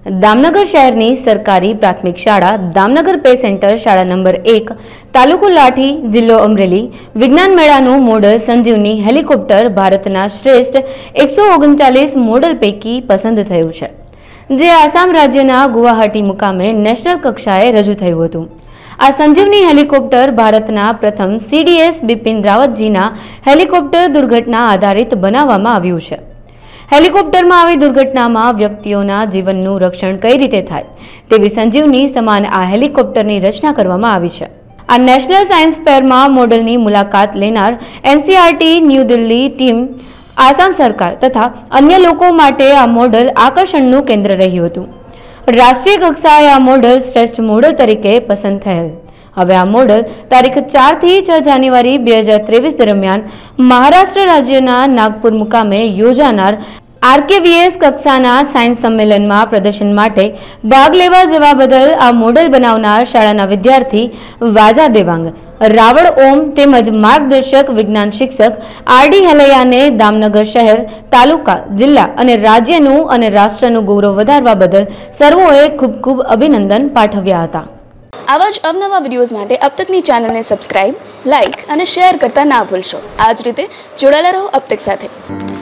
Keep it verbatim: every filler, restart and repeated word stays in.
दामनगर शहरनी सरकारी प्राथमिक शाळा दामनगर पे सेंटर शाळा नंबर एक तालुको लाठी जिल्लो अमरेली विज्ञान मेळानु मॉडल संजीवनी हेलिकॉप्टर भारतना श्रेष्ठ एक सौ ओगणचालीस मॉडल पैकी पसंद थयुं छे, जे आसाम राज्यना गुवाहाटी मुकामे नेशनल कक्षाए रजू थयुं हतुं। आ संजीवनी हेलिकॉप्टर भारतना प्रथम सीडीएस बिपिन रावतजीना हेलिकॉप्टर दुर्घटना आधारित बनाववामां आव्युं छे। हेलिकॉप्टर में आई दुर्घटना में व्यक्तिओना जीवननु रक्षण कई रीते थाय तेवी संजीवनी समान आ हेलिकॉप्टर की रचना करवामां आवी छे। आ नेशनल सायंस फेर में मॉडल की मुलाकात लेनार NCERT new Delhi team Assam सरकार तथा अन्य लोको माटे आ मॉडल आकर्षणनु केंद्र रह्युं हतुं। राष्ट्रीय कक्षाए आ मॉडल श्रेष्ठ मॉडल तरीके पसंद थयेल। हवे आ मॉडल तारीख चार थी छ जान्युआरी बे हज़ार तेवीस दरमियान महाराष्ट्र राज्यना नागपुर मुकामे योजानार आरकेवीएस कक्षाना सायंस सम्मेलन में प्रदर्शन माटे भाग लेवा जवा बदल आ मॉडल बनावनार शाळाना विद्यार्थी वाजा देवांग, रावण ओम तेमज मार्गदर्शक विज्ञान शिक्षक आरडी हेलैयाने दामनगर शहर, तालुका, जिल्ला अने राज्यनु अने राष्ट्रनु गौरव वधारवा बदल सर्वोए खूब खूब अभिनंदन पाठव्या हता। आवा ज अवनवा विडियोज माटे अब तकनी चैनल ने सब्सक्राइब, लाइक और शेयर करता ना भूलशो। आज रीते जोड़ाયેલા રહો अब तक साथे।